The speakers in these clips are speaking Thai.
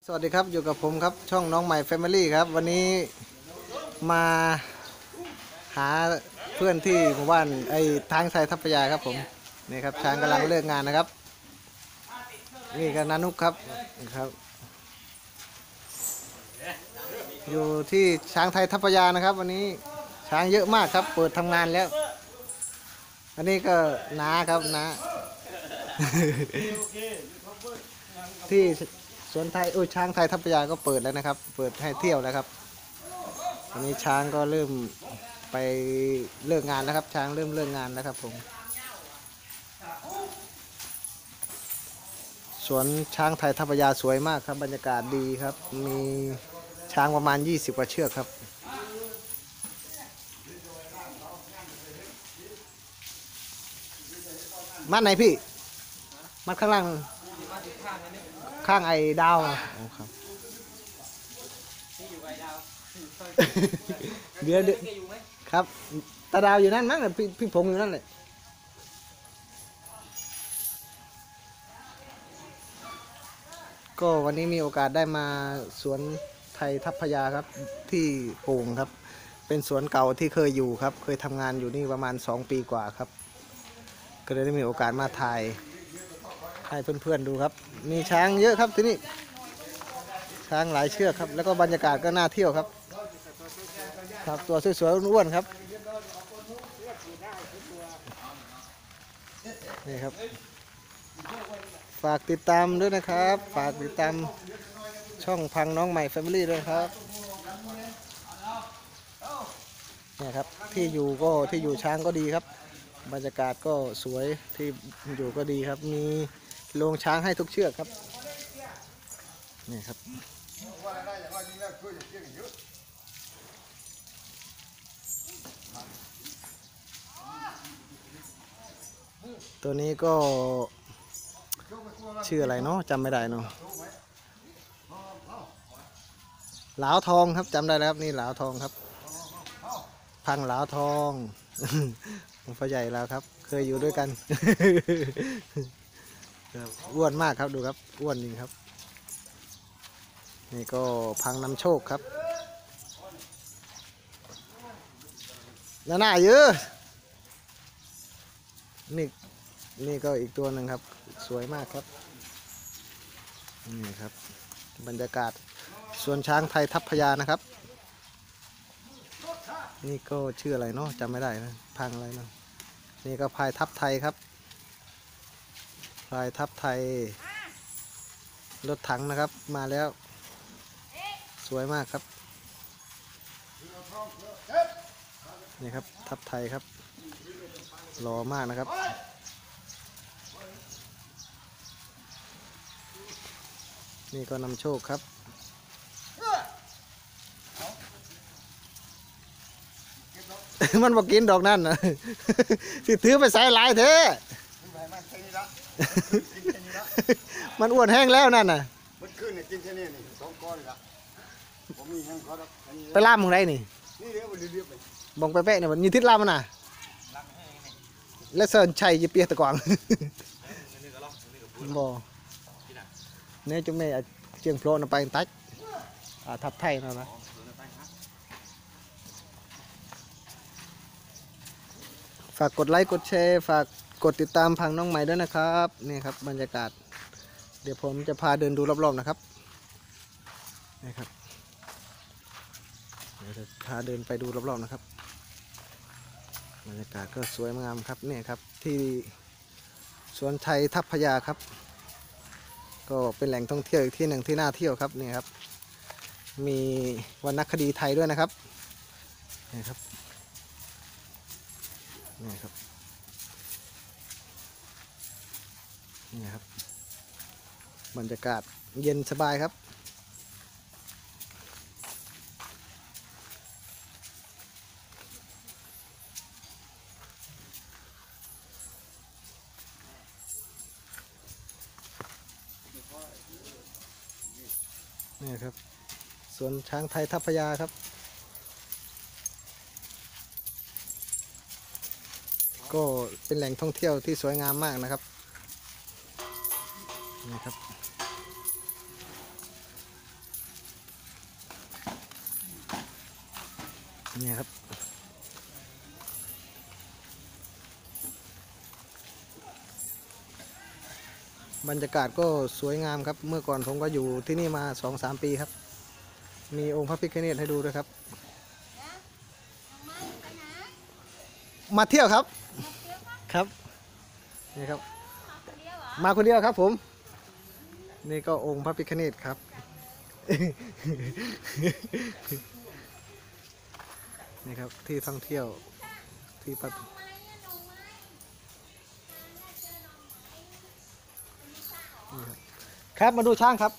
สวัสดีครับอยู่กับผมครับช่องน้องใหม่แฟมิลี่ครับวันนี้มาหาเพื่อนที่หมู่บ้านไอ้ทางชายทัพพยาครับผมนี่ครับช้างกำลังเลิกงานนะครับนี่ก็นานุกครับครับอยู่ที่ช้างไทยทัพพยานะครับวันนี้ช้างเยอะมากครับเปิดทำงานแล้วอันนี้ก็น้าครับน้า ที่สวนไทยช้างไทยทัพพยาก็เปิดแล้วนะครับเปิดให้เที่ยวแล้วครับวันนี้ช้างก็เริ่มไปเลิกงานแล้วครับช้างเริ่มเลิกงานแล้วครับผมสวนช้างไทยทัพพยาสวยมากครับบรรยากาศดีครับมีช้างประมาณ20 กว่าเชือกครับมัดไหนพี่มัดข้างล่างข้างไอ้ดาวครับเดี๋ยวครับตาดาวอยู่นั่นมั้งพี่พงอยู่นั่นเลยก็วันนี้มีโอกาสได้มาสวนไทยทัพพยาครับที่โป่งครับเป็นสวนเก่าที่เคยอยู่ครับเคยทำงานอยู่นี่ประมาณ2 ปีกว่าครับก็เลยได้มีโอกาสมาถ่ายให้เพื่อนๆดูครับมีช้างเยอะครับที่นี่ช้างหลายเชือกครับแล้วก็บรรยากาศก็น่าเที่ยวครับครับตัวสวยๆอ้วนๆครับนี่ครับฝากติดตามด้วยนะครับฝากติดตามช่องพังน้องใหม่แฟมิลี่ด้วยครับเนี่ยครับที่อยู่ช้างก็ดีครับบรรยากาศก็สวยที่อยู่ก็ดีครับมีโรงช้างให้ทุกเชือกครับนี่ครับตัวนี้ก็ชื่ออะไรเนาะจำไม่ได้เนาะหลาวทองครับจำได้แล้วครับนี่หลาวทองครับพังหลาวทองพ่อใหญ่แล้วครับเคยอยู่ด้วยกันอ้วนมากครับดูครับอ้วนจริงครับนี่ก็พังนำโชคครับหน้าเยอะนี่ก็อีกตัวหนึ่งครับสวยมากครับนี่ครับบรรยากาศสวนช้างไทยทัพพยานะครับนี่ก็ชื่ออะไรเนาะจำไม่ได้นะพังอะไรเนาะนี่ก็พายทัพไทยครับพายทัพไทยรถถังนะครับมาแล้วสวยมากครับนี่ครับทัพไทยครับหล่อมากนะครับนี่ก็นำโชคครับมันบอกกินดอกนั่นนะสิถือไปใส่ลายเทมันอ้วนแห้งแล้วนั่นน่ะมันขึ้นกินแค่นี้นี่2 ก้อนละผมมีแห้งเขาไปล่ามมึงไรนี่นี่เรียบเรียบบ่งไปเป๊ะเนี่ยมันมีทิศล่ามมันน่ะและเซินชัยจะเปียตะกวางบ่เนี่ยจุ่มเนี่ยเชียงโปรนไปตัดทับไทยนั่นนะฝากกดไลค์กดแชร์ฝากกดติดตามพังน้องใหม่ด้วยนะครับนี่ครับบรรยากาศเดี๋ยวผมจะพาเดินดูรอบๆนะครับนี่ครับเดี๋ยวจะพาเดินไปดูรอบๆนะครับบรรยากาศก็สวยงามครับนี่ครับที่สวนไทยทัพพยาครับก็เป็นแหล่งท่องเที่ยวอีกที่หนึ่งที่น่าเที่ยวครับนี่ครับมีวรรณคดีไทยด้วยนะครับนี่ครับนี่ครับนี่ครับบรรยากาศเย็นสบายครับนี่ครับสวนช้างไทยทัพพยาครับก็เป็นแหล่งท่องเที่ยวที่สวยงามมากนะครับนี่ครับนี่ครับบรรยากาศก็สวยงามครับเมื่อก่อนผมก็อยู่ที่นี่มา 2-3 ปีครับมีองค์พระพิฆเนศให้ดูด้วยครับมาเที่ยวครับครับนี่ครับมาคนเดียวครับผมนี่ก็องค์พระพิฆเนศครับ นี่ครับที่ท่องเที่ยวที่ปัตนี่ครับครับมาดูช้างครับ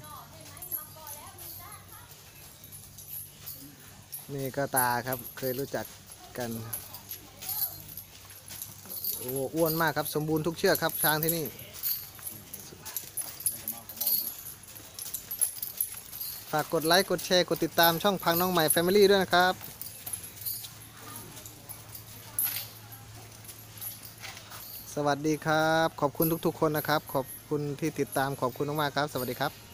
นี่ก็ตาครับเคยรู้จักกันโอ้อ้วนมากครับสมบูรณ์ทุกเชือกครับช้างที่นี่ฝากกดไลค์กดแชร์กดติดตามช่องพังน้องใหม่ Family ด้วยนะครับสวัสดีครับขอบคุณทุกๆคนนะครับขอบคุณที่ติดตามขอบคุณมากๆครับสวัสดีครับ